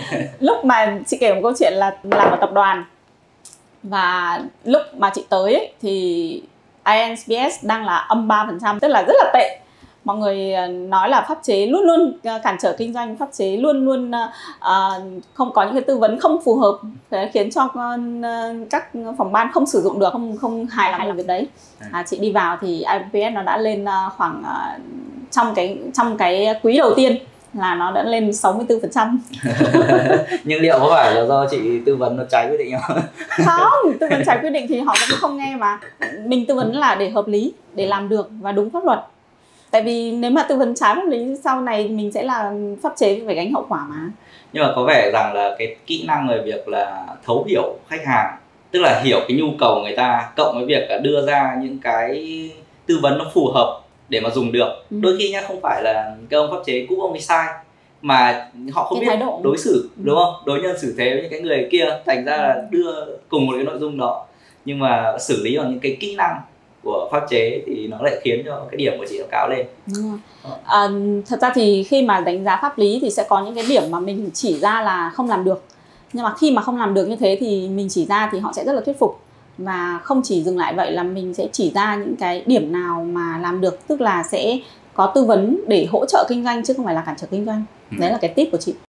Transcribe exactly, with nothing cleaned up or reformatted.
Lúc mà chị kể một câu chuyện là làm ở tập đoàn, và lúc mà chị tới ấy, thì i en pê ét đang là âm ba phần trăm, tức là rất là tệ. Mọi người nói là pháp chế luôn luôn cản trở kinh doanh, pháp chế luôn luôn uh, không có những cái tư vấn không phù hợp, khiến cho uh, các phòng ban không sử dụng được, không không hài lòng làm việc đấy. À, chị đi vào thì i en pê ét nó đã lên uh, khoảng uh, trong cái trong cái quý đầu tiên là nó đã lên sáu mươi tư phần trăm. Nhưng liệu có phải là do chị tư vấn nó trái quy định không? Không, tư vấn trái quy định thì họ vẫn không nghe mà. Mình tư vấn là để hợp lý, để làm được và đúng pháp luật. Tại vì nếu mà tư vấn trái pháp lý sau này mình sẽ là pháp chế phải gánh hậu quả mà. Nhưng mà có vẻ rằng là cái kỹ năng về việc là thấu hiểu khách hàng, tức là hiểu cái nhu cầu người ta, cộng với việc là đưa ra những cái tư vấn nó phù hợp để mà dùng được. Ừ. Đôi khi nhá, không phải là cái ông pháp chế cũ ông ấy sai, mà họ không cái biết đối xử, đúng không? Đối nhân xử thế với những cái người kia, thành ra là đưa cùng một cái nội dung đó, nhưng mà xử lý bằng những cái kỹ năng của pháp chế thì nó lại khiến cho cái điểm của chị nó cao lên. À, thật ra thì khi mà đánh giá pháp lý thì sẽ có những cái điểm mà mình chỉ ra là không làm được, nhưng mà khi mà không làm được như thế thì mình chỉ ra thì họ sẽ rất là thuyết phục. Và không chỉ dừng lại vậy, là mình sẽ chỉ ra những cái điểm nào mà làm được, tức là sẽ có tư vấn để hỗ trợ kinh doanh chứ không phải là cản trở kinh doanh. Ừ. Đấy là cái tip của chị.